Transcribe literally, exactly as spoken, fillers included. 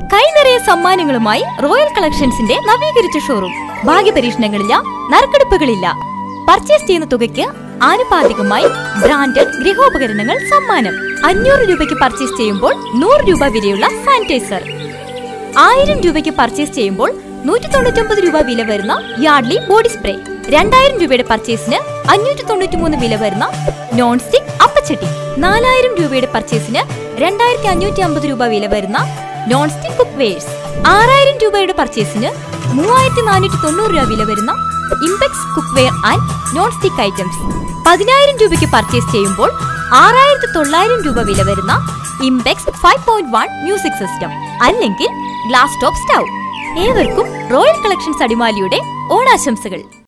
കൈനിറയ സമ്മാനങ്ങളുമായി royal കളക്ഷൻസിന്റെ നവീകരിച്ച showroom. ഭാഗ്യപരീക്ഷണങ്ങളില്ല, നറുക്കെടുപ്പുകളില്ല. Purchase ചെയ്യുന്ന തുകയ്ക്ക് ആനുപാതികമായി ബ്രാൻഡഡ് ഗൃഹോപകരണങ്ങൾ സമ്മാനം. അഞ്ഞൂറ് രൂപയ്ക്ക് പർച്ചേസ് ചെയ്യുമ്പോൾ നൂറ് രൂപ വിലയുള്ള സാനിറ്റൈസർ. ആയിരം രൂപയ്ക്ക് പർച്ചേസ് ചെയ്യുമ്പോൾ നൂറ്റി തൊണ്ണൂറ്റി ഒമ്പത് രൂപ വില വരുന്ന യാർഡ്ലി ബോഡി സ്പ്രേ. രണ്ടായിരം രൂപയുടെ പർച്ചേസിന് അഞ്ഞൂറ്റി തൊണ്ണൂറ്റി മൂന്ന് വില വരുന്ന നോൺ സ്റ്റിക് അപ്പച്ചട്ടി. നാലായിരം രൂപയുടെ പർച്ചേസിന് രണ്ടായിരത്തി അഞ്ഞൂറ്റി അമ്പത് രൂപ വില വരുന്ന നോൺ സ്റ്റിക് കുക്ക് വെയർസ്. ആറായിരം രൂപയുടെ പർച്ചേസിന് മൂവായിരത്തി നാനൂറ്റി തൊണ്ണൂറ് രൂപ വില വരുന്ന Impex cook ware and non stick items. പതിനായിരം രൂപയ്ക്ക് പർച്ചേസ് ചെയ്യുമ്പോൾ ആറായിരത്തി തൊള്ളായിരം രൂപ വില വരുന്ന Impex five point one music system അല്ലെങ്കിൽ ഗ്ലാസ് ടോപ്പ് സ്റ്റൗ. ഏവർക്കും റോയൽ കളക്ഷൻസ് അടിമാലിയുടെ ഓണാശംസകൾ.